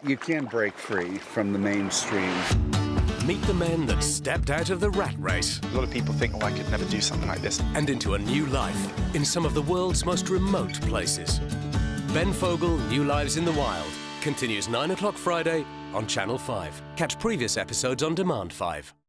You can break free from the mainstream. Meet the men that stepped out of the rat race. A lot of people think, oh, I could never do something like this. And into a new life in some of the world's most remote places. Ben Fogle, New Lives in the Wild, continues 9 o'clock Friday on Channel 5. Catch previous episodes on Demand 5.